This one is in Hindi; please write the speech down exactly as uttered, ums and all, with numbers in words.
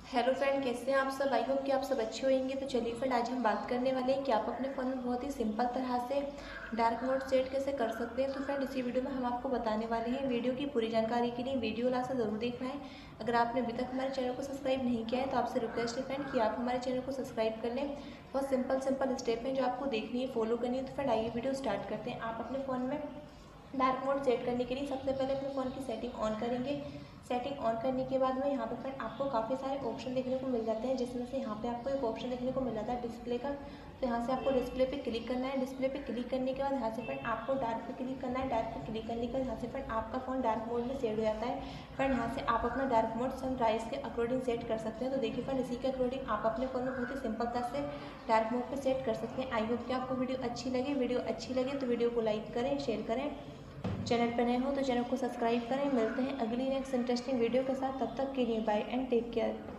हेलो फ्रेंड, कैसे हैं आप सब। आई होप कि आप सब अच्छे होंगे। तो चलिए फ्रेंड, आज हम बात करने वाले हैं कि आप अपने फ़ोन में बहुत ही सिंपल तरह से डार्क मोड सेट कैसे कर सकते हैं। तो फ्रेंड, इसी वीडियो में हम आपको बताने वाले हैं। वीडियो की पूरी जानकारी के लिए वीडियो लास्ट तक ज़रूर देखना है। अगर आपने अभी तक हमारे चैनल को सब्सक्राइब नहीं किया है तो आपसे रिक्वेस्ट है फ्रेंड कि आप हमारे चैनल को सब्सक्राइब कर लें। बहुत सिंपल सिंपल स्टेप हैं जो आपको देखनी है, फॉलो करनी है। तो फ्रेंड, आइए वीडियो स्टार्ट करते हैं। आप अपने फ़ोन में डार्क मोड सेट करने के लिए सबसे पहले अपने फ़ोन की सेटिंग ऑन करेंगे। सेटिंग ऑन करने के बाद में यहाँ पे फ्रेंड आपको काफ़ी सारे ऑप्शन देखने को मिल जाते हैं, जिसमें से यहाँ पे आपको एक ऑप्शन देखने को मिल जाता है डिस्प्ले का। तो यहाँ से आपको डिस्प्ले पे क्लिक करना है। डिस्प्ले पे क्लिक करने के बाद यहाँ से फ्रेंड आपको डार्क पे क्लिक करना है। डार्क पे क्लिक करने के बाद यहाँ से फ्रेंड आपका फ़ोन डार्क मोड में सेट हो जाता है। फ्रेंड, यहाँ से आप अपना डार्क मोड सनराइज़ के अकॉर्डिंग सेट कर सकते हैं। तो देखिए फ्रेंड, इसी के अकॉर्डिंग आप अपने फ़ोन में बहुत ही सिंपलता से डार्क मोड पर सेट कर सकते हैं। आई होप कि आपको वीडियो अच्छी लगे। वीडियो अच्छी लगे तो वीडियो को लाइक करें, शेयर करें। चैनल पर नए हो तो चैनल को सब्सक्राइब करें। मिलते हैं अगली नेक्स्ट इंटरेस्टिंग वीडियो के साथ। तब तक के लिए बाय एंड टेक केयर।